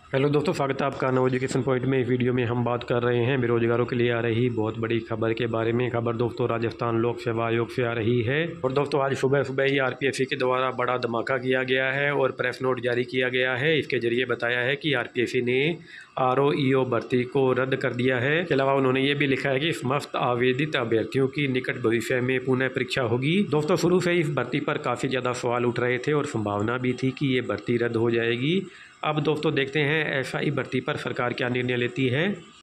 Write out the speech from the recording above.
Hello दोस्तों, स्वागत है आपका नव एजुकेशन पॉइंट में। इस वीडियो में हम बात कर रहे हैं बेरोजगारों के लिए आ रही बहुत बड़ी खबर के बारे में। खबर दोस्तों राजस्थान लोक सेवा आयोग से आ रही है। और दोस्तों आज सुबह सुबह ही आरपीएससी के द्वारा बड़ा धमाका किया गया है और प्रेस नोट जारी किया गया है। इसके जरिए बताया है कि आरपीएससी ने आरओईओ भर्ती को रद्द कर दिया है। इसके अलावा उन्होंने ये भी लिखा है कि समस्त आवेदित अभ्यर्थियों की निकट भविष्य में पुनः परीक्षा होगी। दोस्तों शुरू से इस भर्ती पर काफ़ी ज़्यादा सवाल उठ रहे थे और संभावना भी थी कि ये भर्ती रद्द हो जाएगी। अब दोस्तों देखते हैं एसआई भर्ती पर सरकार क्या निर्णय लेती है।